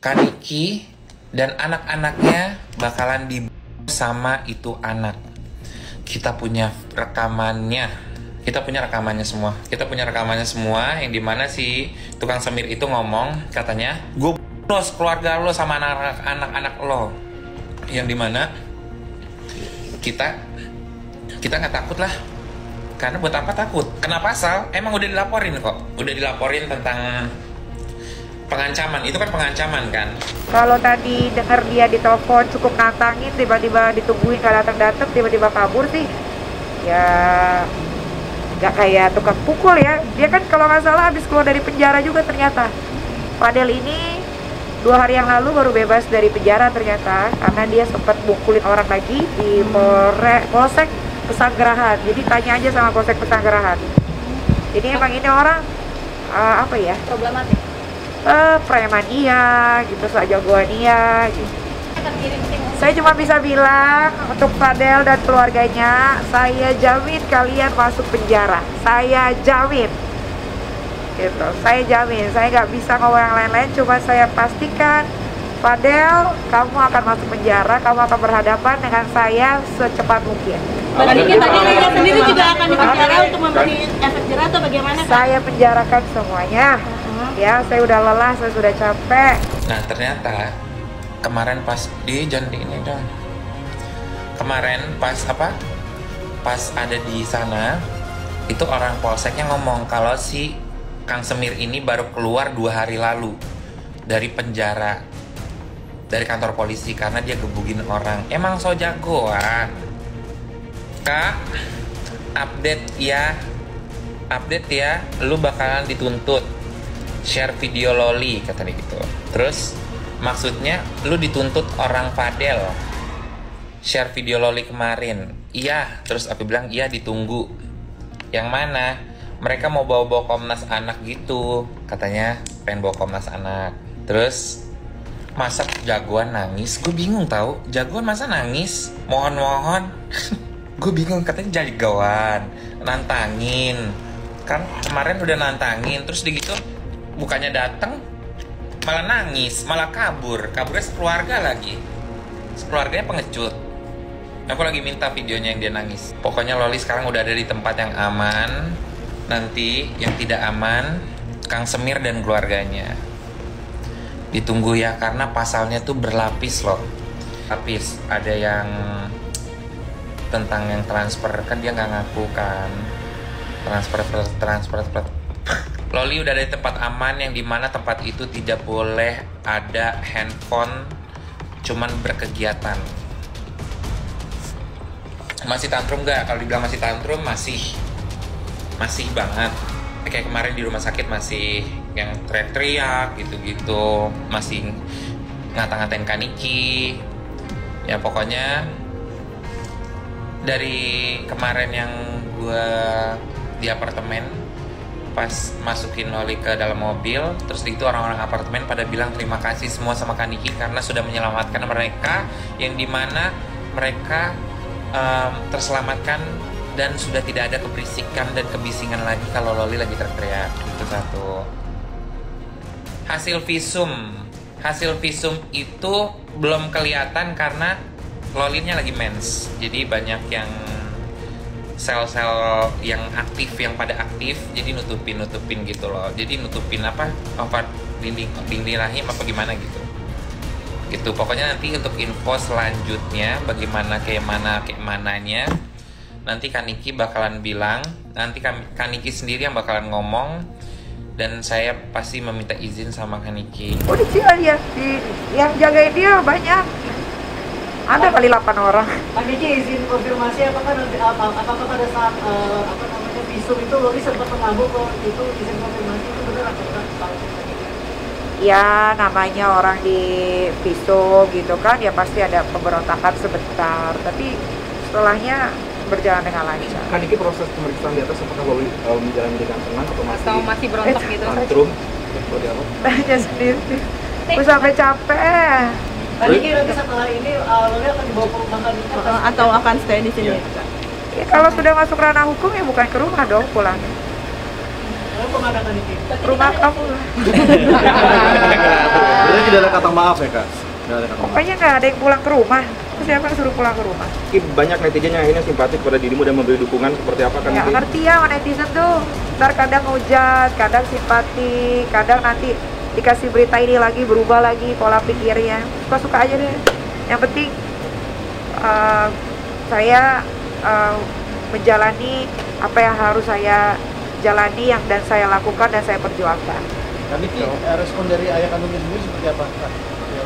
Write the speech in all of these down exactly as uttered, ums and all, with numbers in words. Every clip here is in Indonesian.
Kaniki dan anak-anaknya bakalan di sama itu anak. Kita punya rekamannya. Kita punya rekamannya semua. Kita punya rekamannya semua yang dimana si tukang semir itu ngomong katanya, gue los keluarga lo sama anak-anak lo. Yang dimana kita kita nggak takut lah. Karena buat apa takut? Kena pasal, emang udah dilaporin kok. Udah dilaporin tentang pengancaman, itu kan pengancaman kan. Kalau tadi dengar dia ditelepon cukup nantangin, tiba-tiba ditungguin gak datang-datang, tiba-tiba kabur sih, ya nggak kayak tukang pukul ya. Dia kan kalau nggak salah habis keluar dari penjara juga ternyata. Fadel ini dua hari yang lalu baru bebas dari penjara ternyata, karena dia sempat mukulin orang lagi di Polre, Polsek Pesanggerahan. Jadi tanya aja sama Polsek Pesanggerahan. Jadi emang ini orang uh, apa ya? Problematik. Uh, preman iya, gitu, sejagoan iya, gitu. Saya cuma bisa bilang untuk Fadel dan keluarganya, saya jamin kalian masuk penjara. Saya jamin, gitu. Saya jamin. Saya nggak bisa ngomong yang lain-lain. Cuma saya pastikan, Fadel, kamu akan masuk penjara. Kamu akan berhadapan dengan saya secepat mungkin. Berarti kita dirinya sendiri juga akan dipenjara untuk memberi efek jerah atau bagaimana? Kak? Saya penjarakan semuanya. Ya, saya udah lelah, saya sudah capek. Nah, ternyata kemarin pas di jangan di ini dong. Kemarin pas apa? Pas ada di sana, itu orang polseknya ngomong kalau si Kang Semir ini baru keluar dua hari lalu dari penjara, dari kantor polisi karena dia gebugin orang. Emang so jagoan. Kak, update ya, update ya, lu bakalan dituntut. Share video loli kata dia gitu. Terus maksudnya lu dituntut orang Fadel. Share video loli kemarin. Iya, terus aku bilang iya ditunggu. Yang mana? Mereka mau bawa-bawa Komnas Anak gitu. Katanya pengen bawa Komnas Anak. Terus masa jagoan nangis? Gue bingung tahu. Jagoan masa nangis? Mohon-mohon. Gue bingung, katanya jagoan, nantangin. Kan kemarin udah nantangin, terus di gitu bukannya datang malah nangis, malah kabur, kaburnya sekeluarga lagi, sekeluarganya pengecut. Aku lagi minta videonya yang dia nangis. Pokoknya Loli sekarang udah ada di tempat yang aman. Nanti yang tidak aman Kang Semir dan keluarganya. Ditunggu ya, karena pasalnya tuh berlapis loh. Lapis, ada yang tentang yang transfer, kan dia nggak ngaku kan. Transfer, transfer, transfer. Loli udah ada di tempat aman yang dimana tempat itu tidak boleh ada handphone, cuman berkegiatan. Masih tantrum nggak? Kalau dibilang masih tantrum, masih masih banget. Kayak kemarin di rumah sakit masih yang teriak-teriak gitu-gitu, masih ngata-ngatain Kaniki. Ya pokoknya dari kemarin yang gue di apartemen, pas masukin Loli ke dalam mobil, terus itu orang-orang apartemen pada bilang terima kasih semua sama Kaniki karena sudah menyelamatkan mereka, yang dimana mereka um, terselamatkan dan sudah tidak ada keberisikan dan kebisingan lagi kalau Loli lagi teriak. Itu satu. Hasil visum, hasil visum itu belum kelihatan karena Lolinya lagi mens, jadi banyak yang sel-sel yang aktif, yang pada aktif, jadi nutupin-nutupin gitu loh. Jadi nutupin apa? Apa dinding dinding rahim apa gimana gitu. Gitu. Pokoknya nanti untuk info selanjutnya bagaimana kayak mana kayak mananya, nanti Kaniki bakalan bilang, nanti Kaniki sendiri yang bakalan ngomong, dan saya pasti meminta izin sama Kaniki. Oh, di sini ya, di yang jagain dia banyak. Ada kali delapan orang. Pak Niki izin konfirmasi apakah nanti apa apakah pada saat uh, apa namanya visum itu Loli sempat mengaku kok itu izin konfirmasi itu benar atau enggak? Ya namanya orang di visum gitu kan, ya pasti ada pemberontakan sebentar, tapi setelahnya berjalan dengan lancar. Kan ini proses pemeriksaan di atas apakah Loli uh, menjalani dengan tenang atau masih atau masih berontak gitu? Tantrum seperti apa? Tanya sendiri. Gue sampai capek. Pak Niki nanti setelah ini uh, Loli akan dibawa ke rumah kan atau, atau akan stay di sini? Ya. Ya, kalau sudah masuk ranah hukum ya bukan ke rumah dong pulangnya. Rumah Kaniki. Rumah kamu lah. tidak ada kata maaf ya kak? Tidak ada kata maaf. Pokoknya nggak ada yang pulang ke rumah. Terus siapa yang suruh pulang ke rumah? Banyak netizen yang akhirnya simpatik pada dirimu dan memberi dukungan seperti apa kan? Nggak ngerti ya sama netizen tuh. Ntar kadang hujat, kadang simpati, kadang nanti dikasih berita ini lagi berubah lagi pola pikirnya. Suka-suka aja deh. Yang penting uh, saya uh, menjalani apa yang harus saya jalani yang dan saya lakukan dan saya perjuangkan. Tapi Ki, respon dari ayah kandungnya sendiri seperti apa kak? Yang...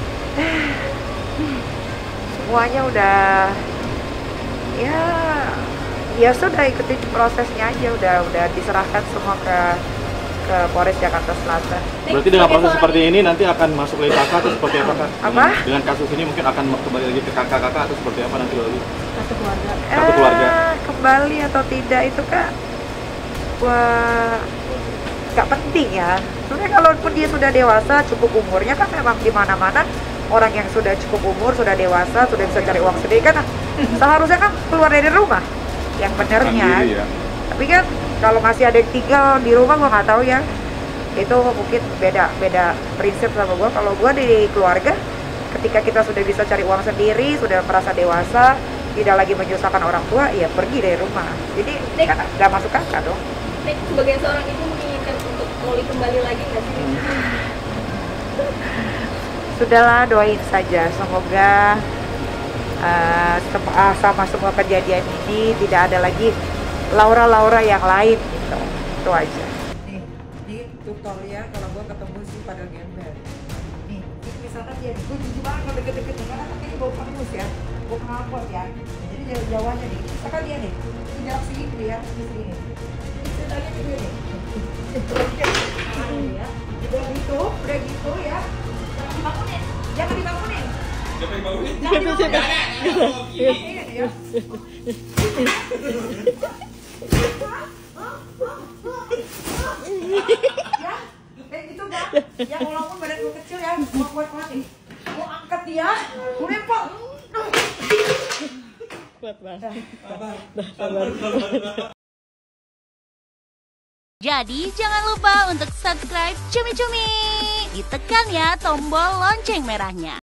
Semuanya udah ya ya sudah ikutin prosesnya aja, udah udah diserahkan semua ke ke Polres Jakarta Selatan. Berarti dengan proses seperti ini nanti akan masuk lagi kakak atau seperti apa kak? Apa? Dengan, dengan kasus ini mungkin akan kembali lagi ke kakak-kakak atau seperti apa nanti lagi? Satu keluarga. Satu keluarga. Eh, kembali atau tidak itu kak, wah nggak penting ya. Sebenarnya kalaupun dia sudah dewasa, cukup umurnya kan memang di mana-mana orang yang sudah cukup umur, sudah dewasa, sudah bisa cari uang sendiri kan seharusnya kan keluar dari rumah yang benernya. Mandiri, ya. Tapi kan kalau masih ada yang tinggal di rumah gua nggak tahu ya. Itu mungkin beda beda prinsip sama gua. Kalau gua di keluarga, ketika kita sudah bisa cari uang sendiri, sudah merasa dewasa, tidak lagi menyusahkan orang tua, ya pergi dari rumah. Jadi Nek, kan nggak masuk akal dong. Nek, sebagai seorang ibu menginginkan untuk Loli kembali lagi nggak sih? Sudahlah, doain saja. Semoga uh, sem- uh, sama semua kejadian ini tidak ada lagi Laura-Laura yang lain gitu. Itu aja. Nih, ini tutorial kalau gua ketemu si pada gembel. Nih, misalkan dia, gua jujur banget kalau deket-deket nih, karena ini bau pangus ya, bau knalpot ya. Jadi jauh-jauhannya nih, misalkan dia nih, di jarak segini ya, di sini. Ceritanya gitu nih. Ya, udah gitu, udah gitu ya. Dibangunin. Jangan dibangunin. Jangan dibangunin. Jangan dibangunin. Ya. Ya, kayak gitu kan? Ya walaupun badan gue kecil ya, gue kuat kuat nih. Gue angkat dia, gue lempar. Kuat banget. Jadi jangan lupa untuk subscribe Cumi Cumi. Ditekan ya tombol lonceng merahnya.